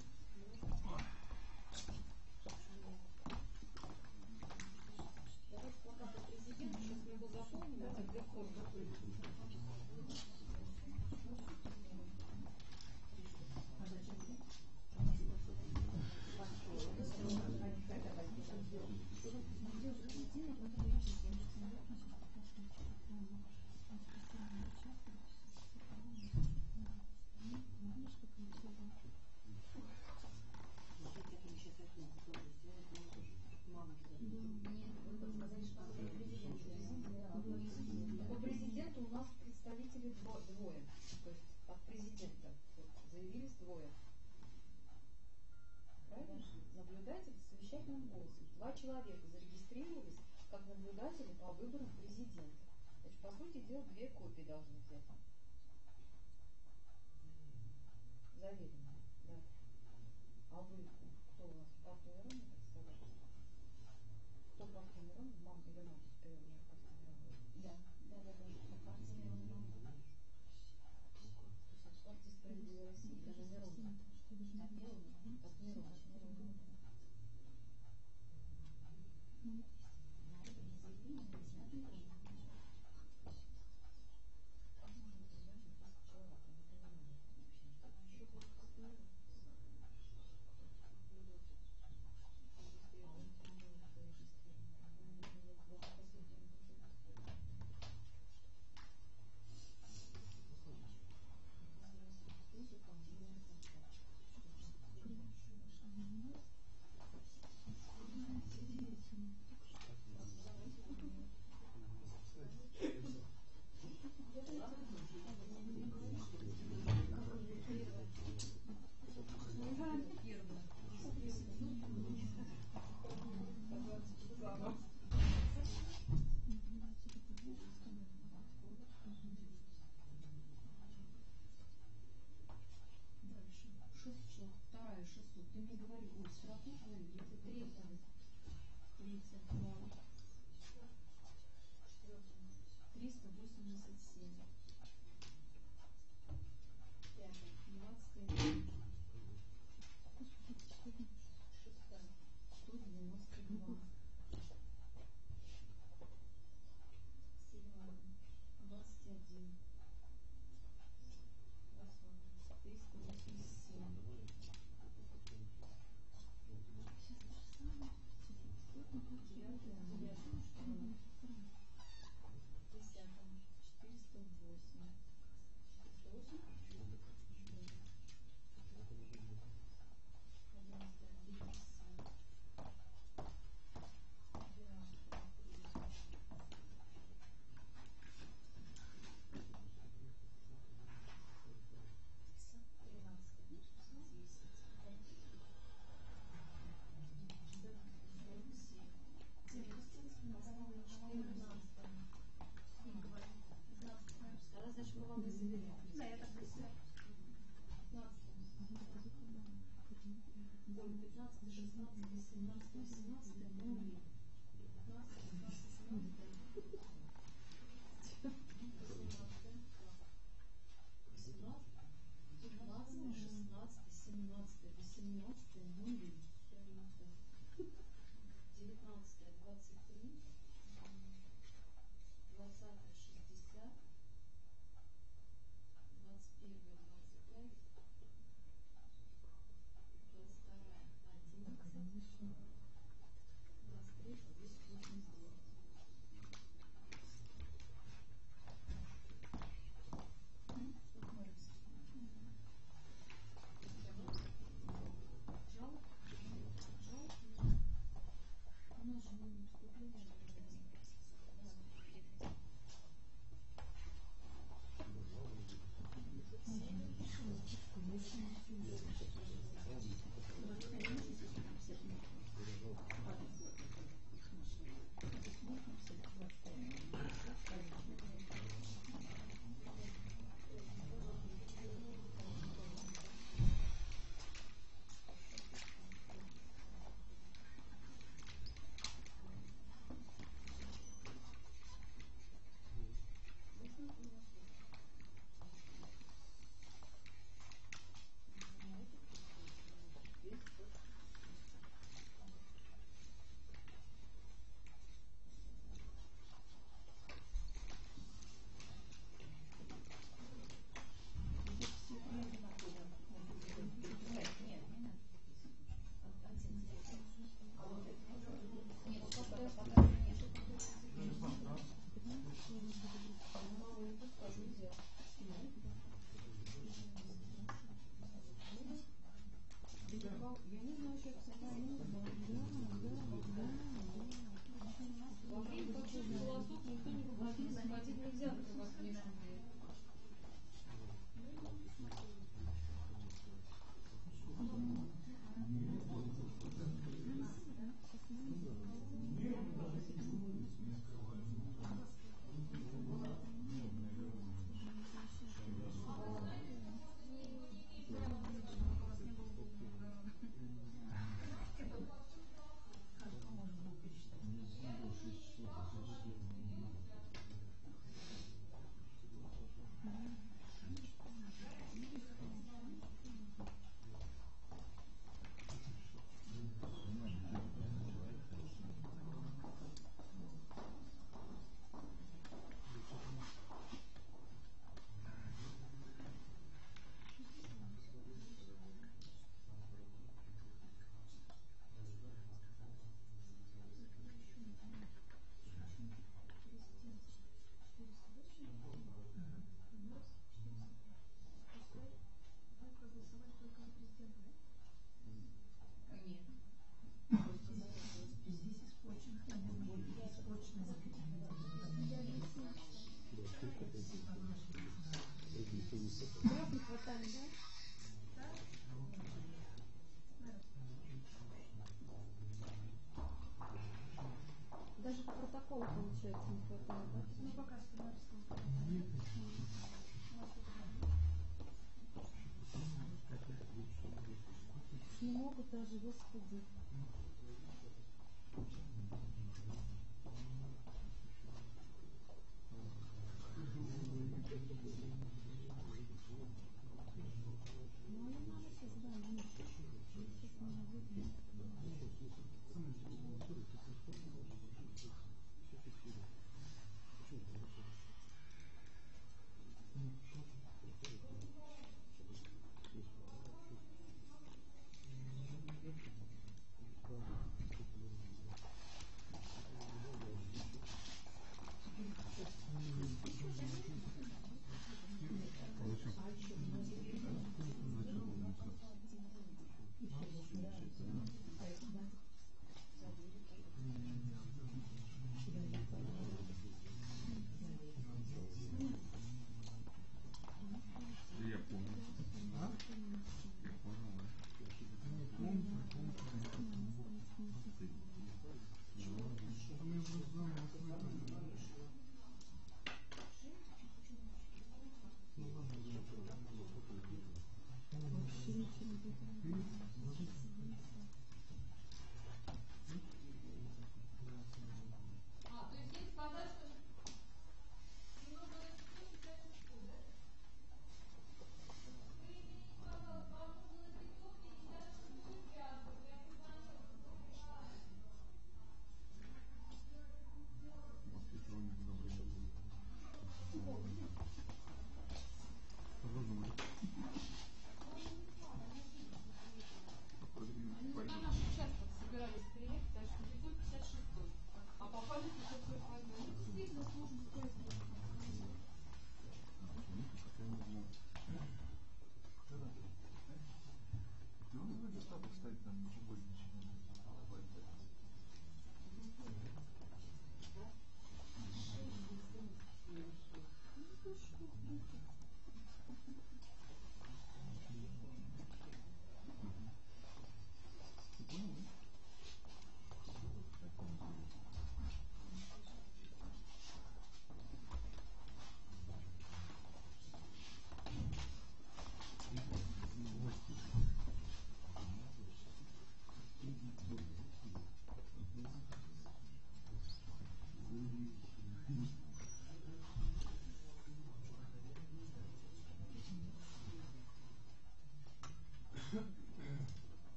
давайте пока по президенту, сейчас мы его заполним, это для формы. По президенту у нас представители дво- двое. То есть от президента вот, заявились двое. Правильно? Наблюдатели с совещательным голосом. Два человека зарегистрировались как наблюдатели по выборам президента. Значит, по сути дела, две копии должны взять. Заверенные. Да. А вы кто у вас? Партию Мирона представляете? Кто партию Мирона? Мама или мать? Теперь я уже партию Мирона. Да, да, да, да. По партии Мирона. Партия «Справедливая Россия», даже Мирона. От Мирона. От Мирона. От Мирона. Трех не хватает, да? Даже по протоколу, получается, не хватает, да? Ну, пока что на Не могут даже, Господи. Ну, не надо сейчас, да, не сейчас не видно. Я понял. Я понял, да.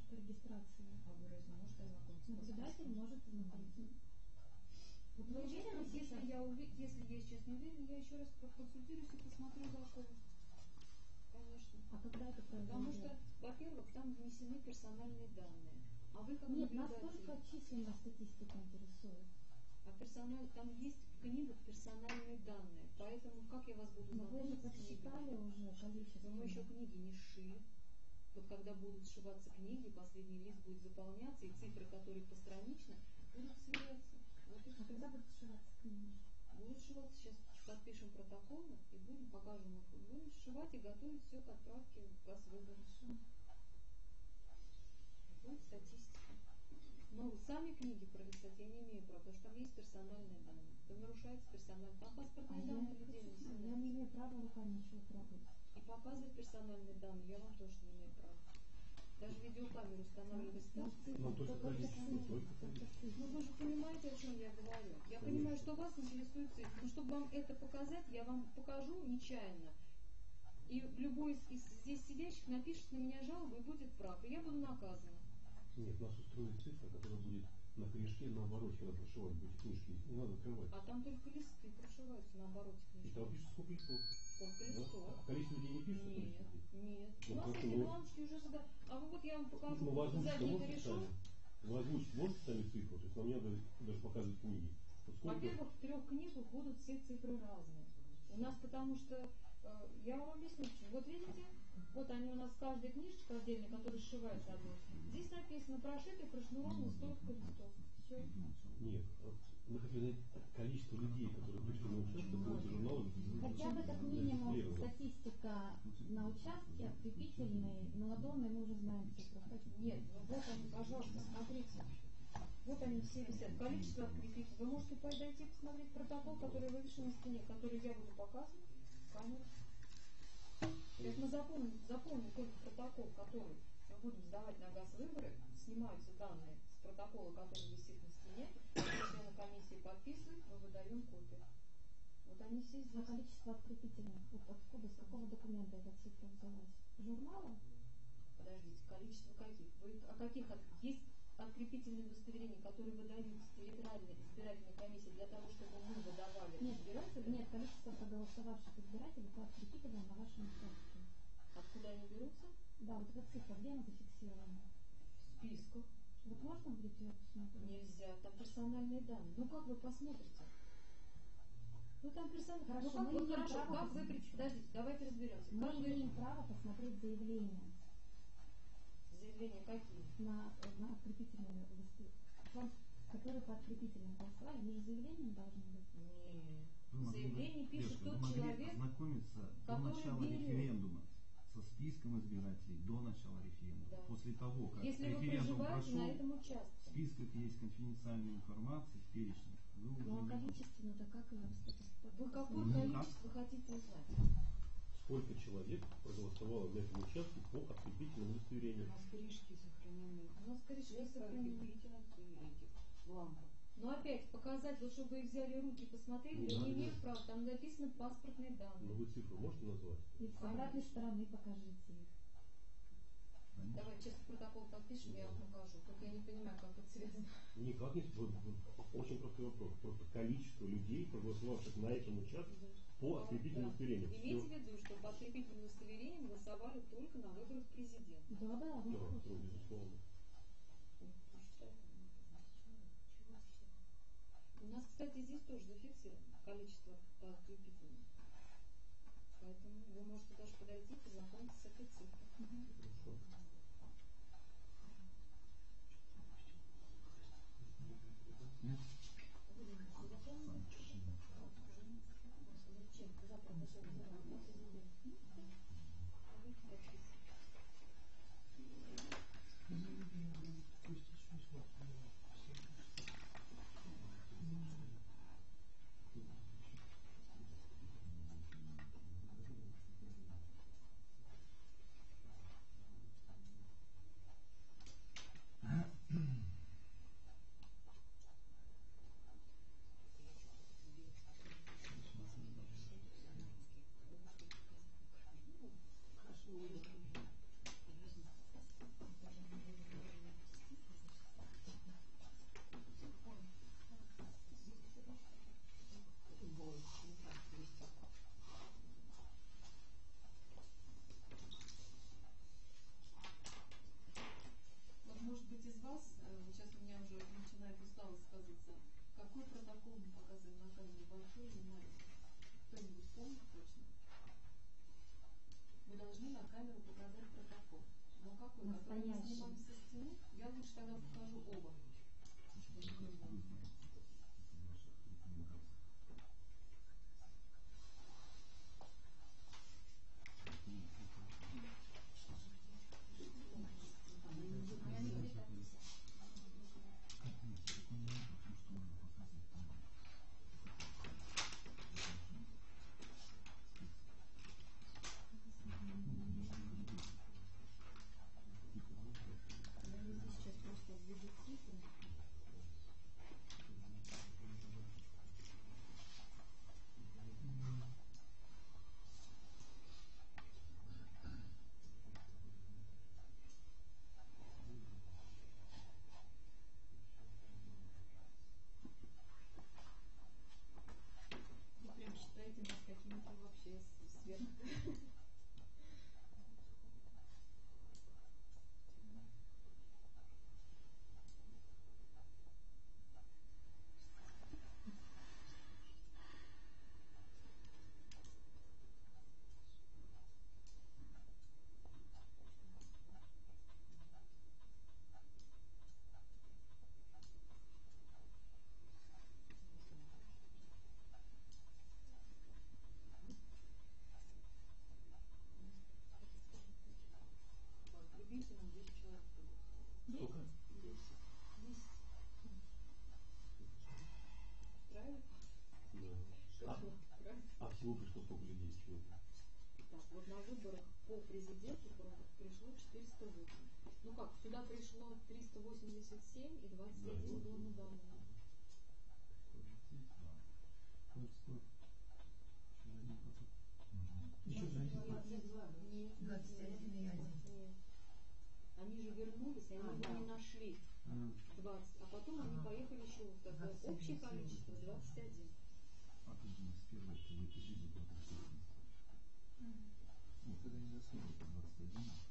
по регистрации. А вы разве можете ознакомиться? Наблюдатель может ознакомиться. Вот вы Ну, уверены если сейчас? я, уви- если я сейчас не уверена, я еще раз проконсультируюсь и посмотрю закон. Конечно. А когда это Потому произойдет? что, во-первых, там внесены персональные данные. А вы как Нет, нас наблюдатель, только численная статистика интересует. а персональ, там есть в книгах персональные данные. Поэтому как я вас буду Но вы же знакомить с книгами? подсчитали уже количество. Но мы еще книги не сшили. Вот когда будут сшиваться книги, последний лист будет заполняться, и цифры, которые постранично, будут сверяться. Вот и А всё. когда будут сшиваться книги? Будут сшиваться, сейчас подпишем протоколы и будем, покажем их. Будем сшивать и готовить все к отправке в Газвыбор. Будет статистика. Но сами книги пролистать я не имею права, потому что там есть персональные данные. То нарушается персональные, там А паспортные я, данные людей я внесены. не имею права руками ничего трогать. И показывать персональные данные я вам тоже не имею права. Даже видеокамеру устанавливать Ну, там. цифры, Ну, только количество, цифры, только только цифры. Ну вы же понимаете, о чем я говорю. Я Конечно. понимаю, что вас интересует цифры. Но чтобы вам это показать, я вам покажу нечаянно. И любой из, из здесь сидящих напишет на меня жалобу и будет прав. И я буду наказана. Нет, нас устроит цифра, которая будет на корешке, наоборот, когда прошивать будете книжки. Не надо открывать. А там только листы прошиваются наоборот И книжки. там пишут сколько листов. Сколько Да? листов? А количество людей не пишет? Нет, количество людей? нет. Ну, У нас просто эти мы- галочки уже задали. А вы вот я вам покажу Ну, вы озвучить задний можете корешок. сами? Вы озвучить можете сами цифру? То есть нам не надо даже показывать книги. Вот сколько? Во-первых, в трех книгах будут все цифры разные. У нас потому что, э, я вам объясню, почему. Вот видите, вот они у нас каждая книжечка отдельно, которая сшивается одной. Здесь написано прошитый, прошнуровано столько листов. Все. Нет. Вот мы хотели знать количество людей, которые пришли на участок, будет журнал. Хотя бы как минимум статистика на участке, открепительный, на ладонной мы уже знаем цифру. Нет, ну вот они, пожалуйста, смотрите. Вот они все висят. Количество открепителей. Вы можете подойти посмотреть протокол, который вывешен на стене, который я буду показывать в камеру. Если мы запомним, запомним только протокол, который мы будем сдавать на Газвыборы, снимаются данные с протокола, который висит на стене, члены комиссии подписывают, мы выдаем копию. Вот они все А здесь. количество открепительных, вот откуда, с какого документа эта цифра взялась? Журнала? Подождите, количество каких? Вы о каких? от- Есть открепительные удостоверения, которые выдаются территориальной избирательной комиссии для того, чтобы мы выдавали Нет, избирателям. нет, количество проголосовавших избирателей по открепителям на вашем участке. Откуда они берутся? Да, вот эта цифра, где она зафиксирована? В списках. Вот можно будет ее посмотреть? Нельзя, там персональные данные. Ну как вы посмотрите? Ну там персональные. Хорошо, ну как мы вы, имеем хорошо, право как вы, посмотреть. при- подождите, давайте разберемся. Мы Как вы- имеем право посмотреть заявления Заявления какие? на, на открепительные листы, вам, которые по открепительным голосовали, они же заявлением должны быть. Нет. Вы могли бы, Заявление пишет Девушка, тот вы могли человек, ознакомиться до который начала берет. референдума со списком избирателей до начала референдума. Да. После того, как если вы референдум проживаете на прошел, этом в участке. списках есть конфиденциальная информация, в перечне. Вы уже Ну а не- количественно-то как ее статистика? Вы какое Ну, никак. количество хотите узнать? Сколько человек проголосовало на этом участке по открепительным удостоверениям? У нас корешки сохранены. У нас корешки сохранены. Лампа. Но опять показать, вот чтобы вы взяли руки и посмотрели, Не я не надо. имею права. Там написано паспортные Но данные. вы цифру можете назвать? И с обратной стороны покажите их. Конечно. Давай честно протокол подпишем, я вам покажу. Только я не понимаю, как это связано. Никак не. Вот, вот, очень простой вопрос. Просто количество людей, проголосовавших на этом участке по открепительным удостоверениям. Имейте Всё. в виду, что по открепительным удостоверениям голосовали только на выборах президента. Да, да, Да, ну, ну, безусловно. У нас, кстати, здесь тоже зафиксировано количество по открепительным. Поэтому вы можете даже подойти и познакомиться с этой цифрой. Хорошо. Нет? Какой протокол мы показываем на камере, большой или маленький? Кто-нибудь помнит точно? Мы должны на камеру показать протокол. Но какой? Который мы Настоящий. снимаем со стены? Я лучше тогда покажу оба. Сейчас просто введу цифры. Вы прям считаете нас какими-то вообще с- сверх. Вот, прибейте нам десять человек. Сколько? десять. десять. Правильно? Да. А, Правильно. а всего пришло сколько людей? Чего? Так, вот на выборах по президенту про- пришло четыреста восемь. Ну как, сюда пришло триста восемьдесят семь и двадцать один было недавно. Еще же один. Нет, двадцать один и один. нет. Они же вернулись, они А, его да. не нашли. А, двадцать. А потом они Ага. поехали еще в такое двадцать один, общее семь. количество двадцать один. А тут у нас первое, что выпишите, потом. Вот это не заснули, двадцать один.